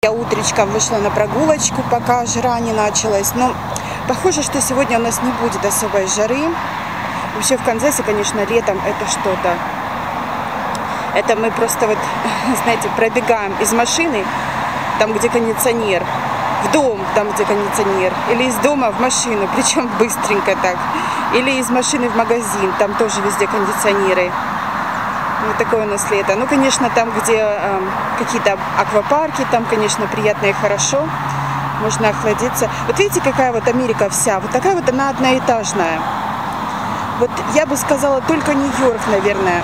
Я утречком вышла на прогулочку, пока жара не началась. Но похоже, что сегодня у нас не будет особой жары. Вообще в Канзасе, конечно, летом это что-то. Это мы просто вот, знаете, пробегаем из машины, там, где кондиционер, в дом, там, где кондиционер, или из дома в машину, причем быстренько так, или из машины в магазин, там тоже везде кондиционеры. Вот такое у нас лето. Ну, конечно, там, где какие-то аквапарки, там, конечно, приятно и хорошо, можно охладиться. Вот видите, какая вот Америка вся, вот такая вот она одноэтажная. Вот я бы сказала, только Нью-Йорк, наверное.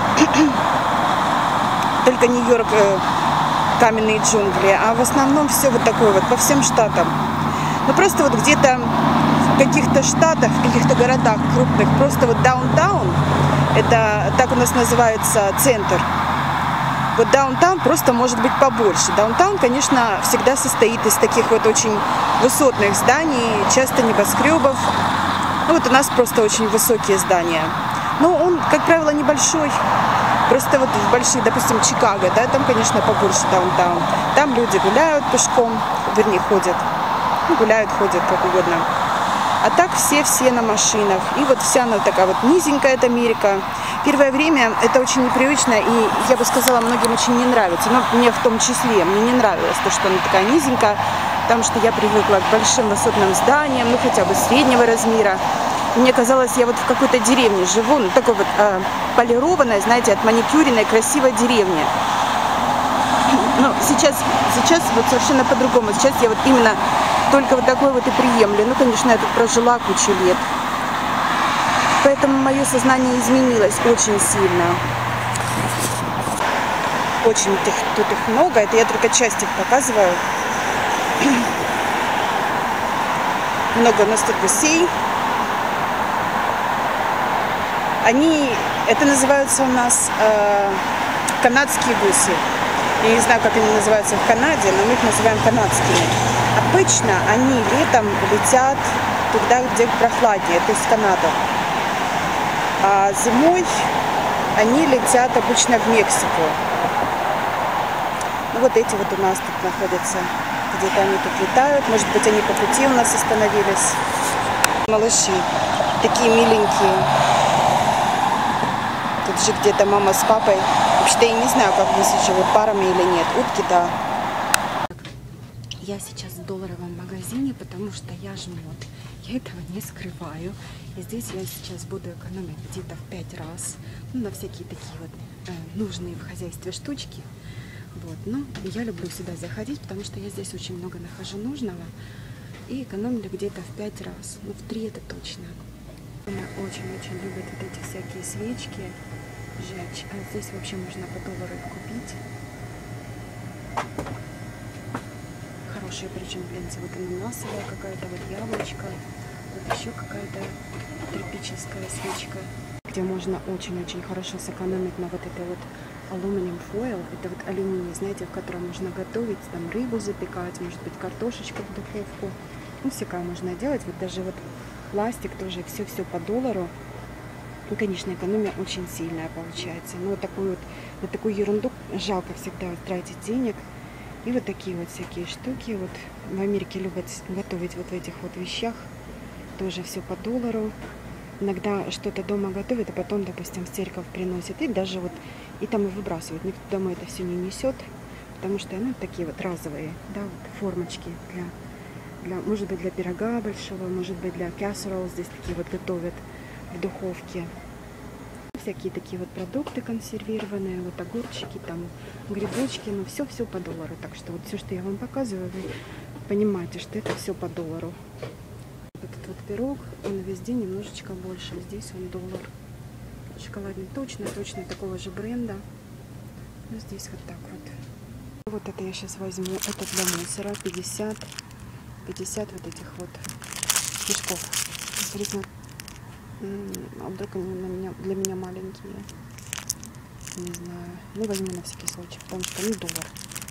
Только Нью-Йорк каменные джунгли, а в основном все вот такое вот по всем штатам. Ну просто вот где-то в каких-то штатах, в каких-то городах крупных, просто вот даунтаун, это так у нас называется центр. Вот даунтаун просто может быть побольше. Даунтаун, конечно, всегда состоит из таких вот очень высотных зданий, часто небоскребов. Ну вот у нас просто очень высокие здания. Но он, как правило, небольшой. Просто вот в больших, допустим, Чикаго, да, там, конечно, побольше даунтаун. Там люди гуляют пешком, вернее, ходят. Ну, гуляют, ходят, как угодно. А так все на машинах. И вот вся она такая вот низенькая, это Америка. Первое время это очень непривычно, и, я бы сказала, многим очень не нравится. Но мне в том числе, мне не нравилось то, что она такая низенькая, потому что я привыкла к большим высотным зданиям, ну, хотя бы среднего размера. Мне казалось, я вот в какой-то деревне живу, ну, такой вот полированной, знаете, отманикюренной, красивой деревне. Ну, сейчас вот совершенно по-другому. Сейчас я вот именно только вот такой вот и приемлю. Ну, конечно, я тут прожила кучу лет. Поэтому мое сознание изменилось очень сильно. Очень тут их много. Это я только часть их показываю. Много у нас тут гусей. Это называются у нас канадские гуси. Я не знаю, как они называются в Канаде, но мы их называем канадскими. Обычно они летом летят туда, где прохладнее, то есть в Канаду. А зимой они летят обычно в Мексику. Ну вот эти вот у нас тут находятся. Где-то они тут летают. Может быть, они по пути у нас остановились. Малыши такие миленькие. Тут же где-то мама с папой. Вообще-то я не знаю, как здесь живут, парами или нет. Утки, да. Я сейчас в долларовом магазине, потому что я жмет. Я этого не скрываю. И здесь я сейчас буду экономить где-то в 5 раз. Ну, на всякие такие вот нужные в хозяйстве штучки. Вот. Но я люблю сюда заходить, потому что я здесь очень много нахожу нужного. И экономлю где-то в 5 раз. Ну, в 3 это точно. Она очень-очень любит вот эти всякие свечки жечь. А здесь вообще можно по доллару их купить. Хорошие, причем глянцы. Вот ананасовая какая-то, вот яблочко. Вот еще какая-то тропическая свечка, где можно очень-очень хорошо сэкономить на вот этой вот алюминиум фойл. Это вот алюминий, знаете, в котором можно готовить, там рыбу запекать, может быть, картошечку в духовку. Ну, всякое можно делать. Вот даже вот пластик тоже, все по доллару. Ну, конечно, экономия очень сильная получается. Но вот на такую ерунду жалко всегда тратить денег. И вот такие вот всякие штуки. Вот в Америке любят готовить вот в этих вот вещах. Тоже все по доллару. Иногда что-то дома готовят, а потом, допустим, в церковь приносят. И даже вот и там и выбрасывают. Никто домой это все не несет. Потому что, ну, такие вот разовые, да, вот формочки для, может быть, для пирога большого, может быть, для casserole. Здесь такие вот готовят в духовке. Всякие такие вот продукты консервированные, вот огурчики, там грибочки, ну все по доллару. Так что вот все, что я вам показываю, вы понимаете, что это все по доллару. Этот вот пирог, он везде немножечко больше, здесь он доллар. Шоколадный точно такого же бренда. Но здесь вот так вот. Вот это я сейчас возьму, это для мусора, 50 вот этих вот мешков. Интересно, а вдруг они для меня маленькие? Не знаю. Ну, возьму на всякий случай, потому что, ну, доллар.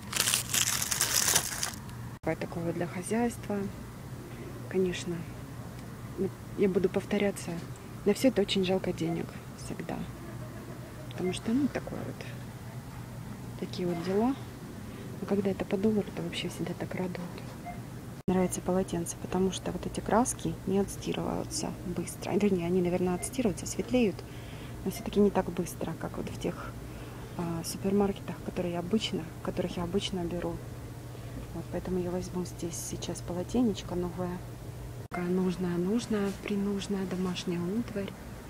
Такого для хозяйства. Конечно, я буду повторяться. На все это очень жалко денег всегда. Потому что, ну, такое вот. Такие вот дела. А когда это по доллару, то вообще всегда так радует. Нравится полотенце, потому что вот эти краски не отстирываются быстро. Вернее, они, наверное, отстирываются, светлеют, но все-таки не так быстро, как вот в тех супермаркетах, в которых я обычно беру. Вот, поэтому я возьму здесь сейчас полотенечко новое. Такая нужная, принужная домашняя утварь.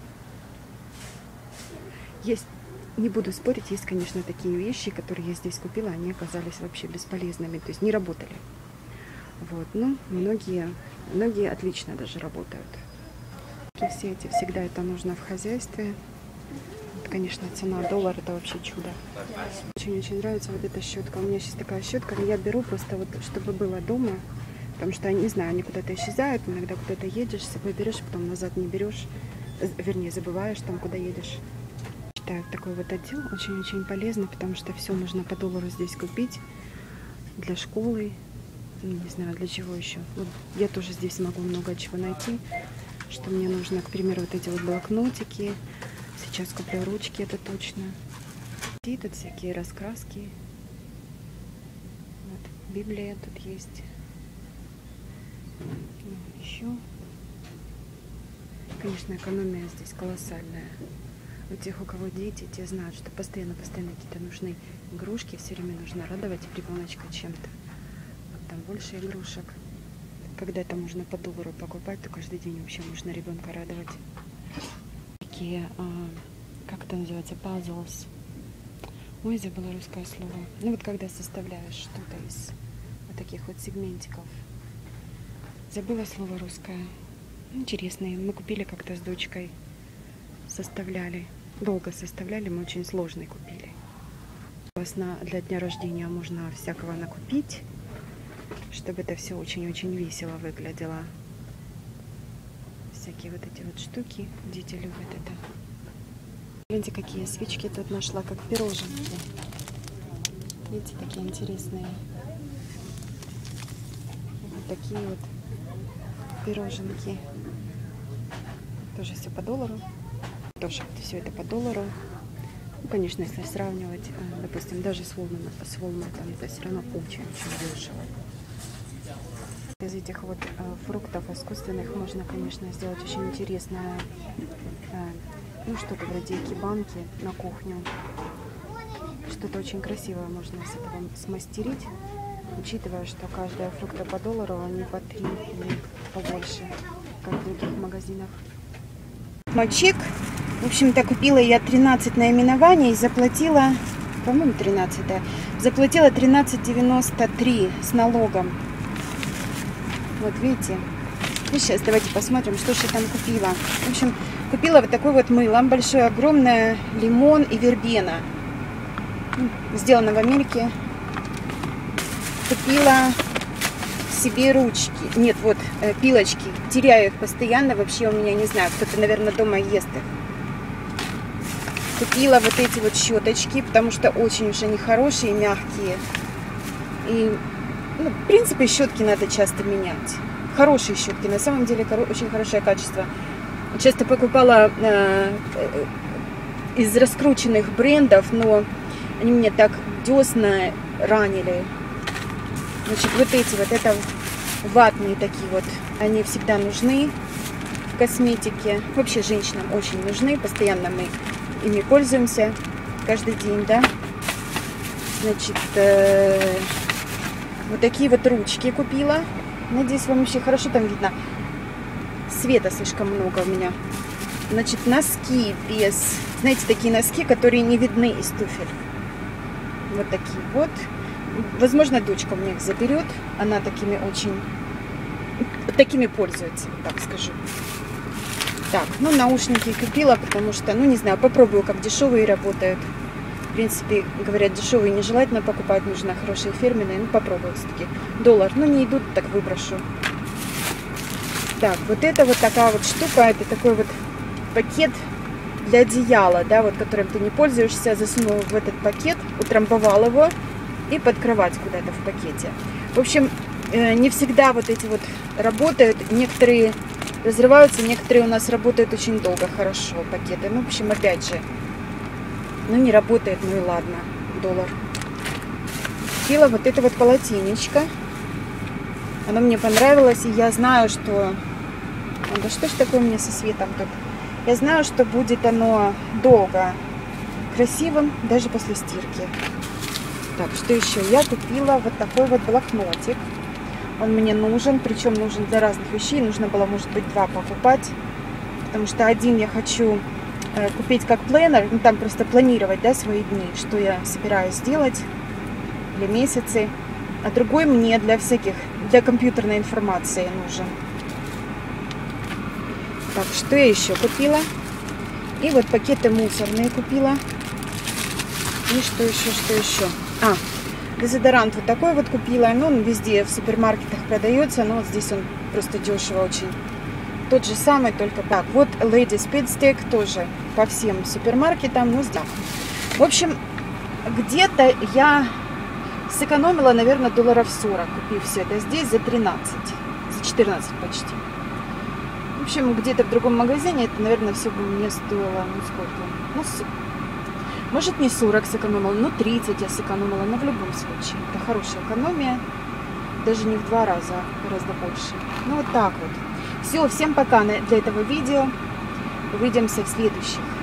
Есть, не буду спорить, есть, конечно, такие вещи, которые я здесь купила, они оказались вообще бесполезными, то есть не работали. Вот, ну, многие отлично даже работают. Все эти всегда это нужно в хозяйстве. Вот, конечно, цена доллара это вообще чудо. Очень нравится вот эта щетка. У меня сейчас такая щетка, но я беру просто вот, чтобы было дома. Потому что, не знаю, они куда-то исчезают, иногда куда-то едешь, с собой берешь, потом назад не берешь. Вернее, забываешь там, куда едешь. Считаю, такой вот отдел очень-очень полезно, потому что все можно по доллару здесь купить. Для школы, не знаю, для чего еще. Вот я тоже здесь могу много чего найти, что мне нужно. К примеру, вот эти вот блокнотики. Сейчас куплю ручки, это точно. И тут всякие раскраски. Вот, Библия тут есть. Еще. Конечно, экономия здесь колоссальная. У тех, у кого дети, те знают, что постоянно какие-то нужны игрушки. Все время нужно радовать ребеночка чем-то. Вот там больше игрушек. Когда это можно по доллару покупать, то каждый день вообще можно ребенка радовать. Такие, как это называется, puzzles. Ой, забыла русское слово. Ну вот когда составляешь что-то из вот таких вот сегментиков. Забыла слово русское. Интересные. Мы купили как-то с дочкой. Составляли. Долго составляли, мы очень сложный купили. Для дня рождения можно всякого накупить, чтобы это все очень-очень весело выглядело. Всякие вот эти вот штуки. Дети любят это. Видите, какие свечки тут нашла, как пироженки. Видите, такие интересные. Вот такие вот пироженки. Тоже все по доллару. Тоже все это по доллару. Ну, конечно, если сравнивать, допустим, даже с Walmart, это все равно очень-очень дешево. Из этих вот фруктов искусственных можно, конечно, сделать очень интересное, ну, что-то вроде экибанки на кухню. Что-то очень красивое можно с этого смастерить, учитывая, что каждая фрукта по доллару, они по 3 или побольше, как в других магазинах. Мальчик. В общем-то, купила я 13 наименований и заплатила, по-моему, 13-е. Заплатила 13,93 с налогом. Вот видите. И сейчас давайте посмотрим, что же я там купила. В общем, купила вот такое вот мыло. Большое, огромное, лимон и вербена. Сделано в Америке. Купила себе ручки. Нет, вот пилочки. Теряю их постоянно. Вообще у меня, не знаю, кто-то, наверное, дома ест их. Купила вот эти вот щеточки, потому что очень уж они хорошие, мягкие. И, ну, в принципе, щетки надо часто менять. Хорошие щетки, на самом деле очень хорошее качество. Часто покупала из раскрученных брендов, но они мне так десна ранили. Значит, вот эти вот, это ватные такие вот, они всегда нужны в косметике. Вообще женщинам очень нужны, постоянно мы ими пользуемся каждый день, да. Значит, вот такие вот ручки купила. Надеюсь, вам вообще хорошо там видно. Света слишком много у меня. Значит, носки без... Знаете, такие носки, которые не видны из туфель. Вот такие вот. Возможно, дочка у меня их заберет. Она такими очень... Такими пользуется, так скажу. Так, ну, наушники купила, потому что, ну, не знаю, попробую, как дешевые работают. В принципе, говорят, дешевые нежелательно покупать, нужно хорошие фирменные. Ну, попробую все-таки. $1. Ну, не идут, так выброшу. Так, вот это вот такая вот штука. Это такой вот пакет для одеяла, да, вот которым ты не пользуешься. Засунул в этот пакет, утрамбовал его и под кровать куда-то в пакете. В общем, не всегда вот эти вот работают. Некоторые разрываются, некоторые у нас работают очень долго, хорошо, пакеты. Ну, в общем, опять же, ну, не работает, ну и ладно, $1. купила вот это вот полотенечко. Оно мне понравилось, и я знаю, что... Да что ж такое у меня со светом тут? Я знаю, что будет оно долго красивым, даже после стирки. Так, что еще? Я купила вот такой вот блокнотик. Он мне нужен, причем нужен для разных вещей. Нужно было, может быть, 2 покупать. Потому что один я хочу купить как планер, ну там просто планировать, да, свои дни, что я собираюсь сделать для месяцы. А другой мне для компьютерной информации нужен. Так, что я еще купила? И вот пакеты мусорные купила. И что еще? Дезодорант вот такой вот купила. Ну, он везде в супермаркетах продается, но вот здесь он просто дешево очень. Тот же самый, только так. Вот Lady Speed Stick тоже по всем супермаркетам, но здесь. В общем, где-то я сэкономила, наверное, $40, купив все это здесь за 13, за 14 почти. В общем, где-то в другом магазине это, наверное, все бы мне стоило, ну сколько? Ну, может, не 40 сэкономила, но 30 я сэкономила, но в любом случае. Это хорошая экономия, даже не в 2 раза, гораздо больше. Ну, вот так вот. Все, всем пока для этого видео. Увидимся в следующих.